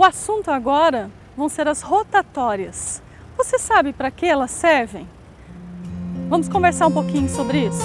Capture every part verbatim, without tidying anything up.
O assunto agora vão ser as rotatórias. Você sabe para que elas servem? Vamos conversar um pouquinho sobre isso?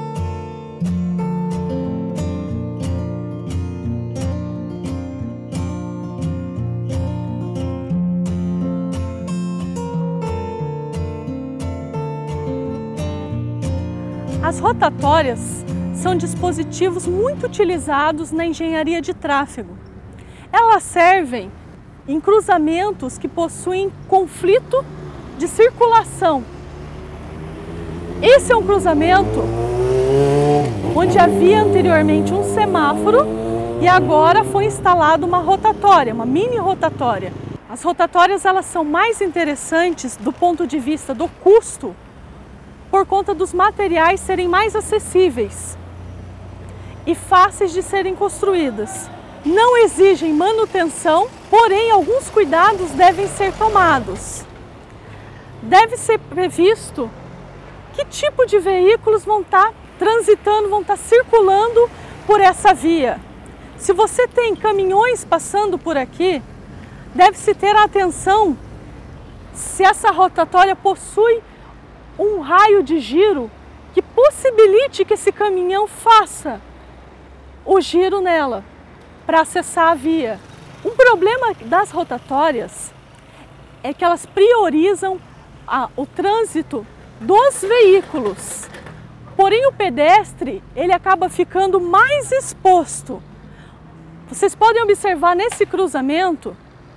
As rotatórias são dispositivos muito utilizados na engenharia de tráfego. Elas servem em cruzamentos que possuem conflito de circulação. Esse é um cruzamento onde havia anteriormente um semáforo e agora foi instalada uma rotatória, uma mini rotatória. As rotatórias elas são mais interessantes do ponto de vista do custo por conta dos materiais serem mais acessíveis e fáceis de serem construídas. Não exigem manutenção, porém alguns cuidados devem ser tomados. Deve ser previsto que tipo de veículos vão estar transitando, vão estar circulando por essa via. Se você tem caminhões passando por aqui, deve-se ter atenção se essa rotatória possui um raio de giro que possibilite que esse caminhão faça o giro nela para acessar a via. Um problema das rotatórias é que elas priorizam a, o trânsito dos veículos. Porém, o pedestre ele acaba ficando mais exposto. Vocês podem observar nesse cruzamento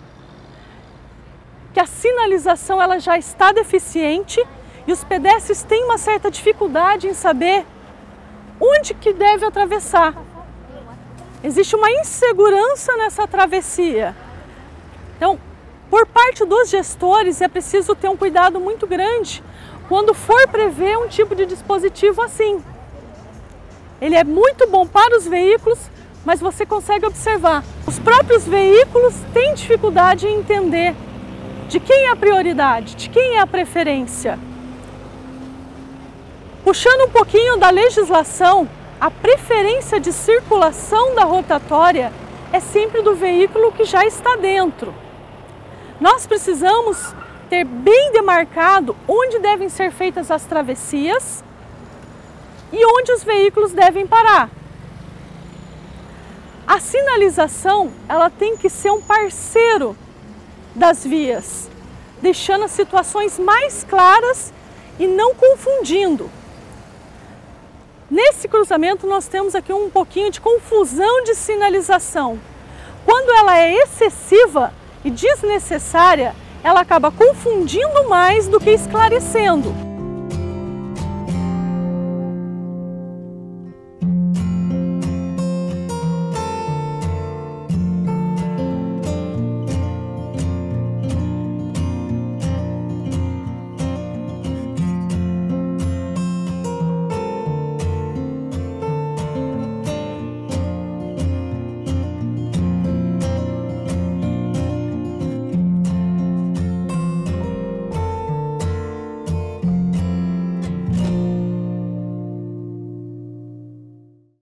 que a sinalização ela já está deficiente e os pedestres têm uma certa dificuldade em saber onde que deve atravessar. Existe uma insegurança nessa travessia. Então, por parte dos gestores, é preciso ter um cuidado muito grande quando for prever um tipo de dispositivo assim. Ele é muito bom para os veículos, mas você consegue observar. Os próprios veículos têm dificuldade em entender de quem é a prioridade, de quem é a preferência. Puxando um pouquinho da legislação, a preferência de circulação da rotatória é sempre do veículo que já está dentro. Nós precisamos ter bem demarcado onde devem ser feitas as travessias e onde os veículos devem parar. A sinalização ela tem que ser um parceiro das vias, deixando as situações mais claras e não confundindo. Nesse cruzamento nós temos aqui um pouquinho de confusão de sinalização. Quando ela é excessiva e desnecessária, ela acaba confundindo mais do que esclarecendo.